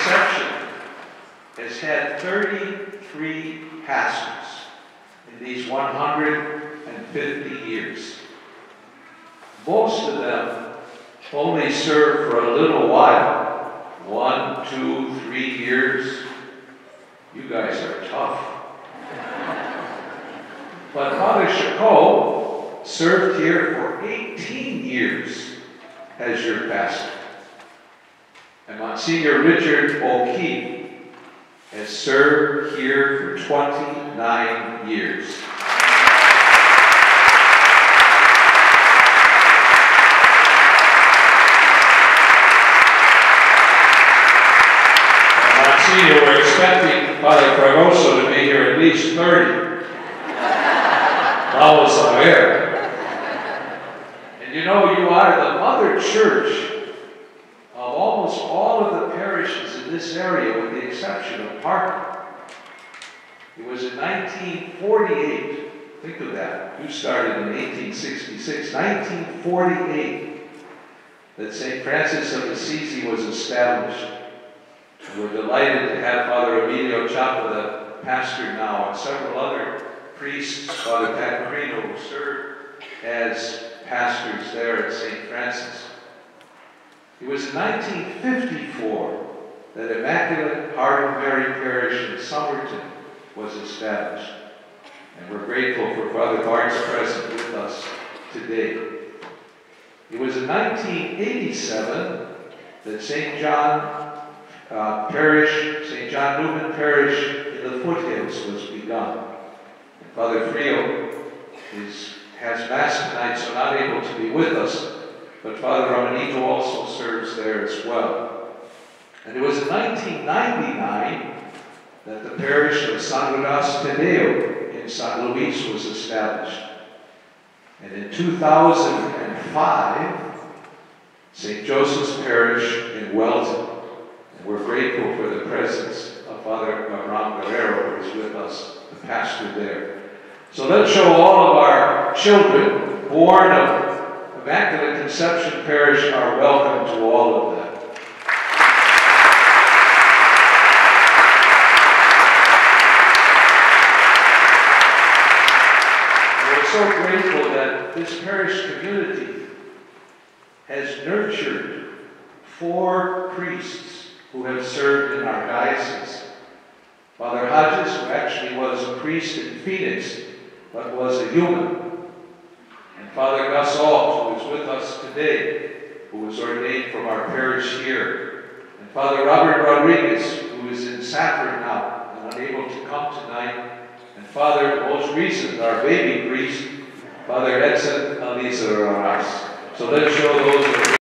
conception has had 33 pastors in these 150 years. Most of them only serve for a little while, 1, 2, 3 years. You guys are tough. But Father Chacot served here for 18 years as your pastor. And Monsignor Richard O'Keefe has served here for 29 years. And Monsignor, we're expecting Father Fragoso to be here at least 30. Vamos a ver. And you know, you are the mother church of almost all of the parishes in this area, with the exception of Parker. It was in 1948, think of that, you started in 1866, 1948, that St. Francis of Assisi was established. And we're delighted to have Father Emilio Chapa, the pastor now, and several other priests, Father Pecorino, who served as pastors there at St. Francis. It was in 1954 that Immaculate Heart of Mary Parish in Somerton was established. And we're grateful for Father Bart's presence with us today. It was in 1987 that St. John Parish, St. John Newman Parish in the foothills was begun. And Father Frio has Mass tonight, so not able to be with us, but Father Romanito also serves there as well. And it was in 1999 that the parish of San Judas Tadeo in San Luis was established. And in 2005, St. Joseph's Parish in Welton. And we're grateful for the presence of Father Ram Guerrero, who is with us, the pastor there. So let's show all of our children born of Immaculate Conception Parish are welcome to all of them. We're so grateful that this parish community has nurtured 4 priests who have served in our diocese. Father Hodges, who actually was a priest in Phoenix, but was a human. And Father Gus Alt, who is with us today, who was ordained from our parish here. And Father Robert Rodriguez, who is in Safford now and unable to come tonight. And Father, the most recent, our baby priest, Father Edson Aliza Raras. So let's show those.